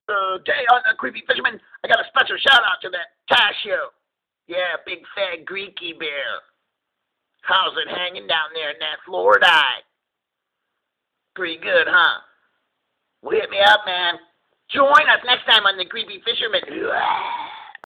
Today on the Creepy Fisherman, I got a special shout out to that tasio. Yeah, big fat Greeky bear. How's it hanging down there in that Florida eye? Pretty good, huh? Well, hit me up, man. Join us next time on the Creepy Fisherman.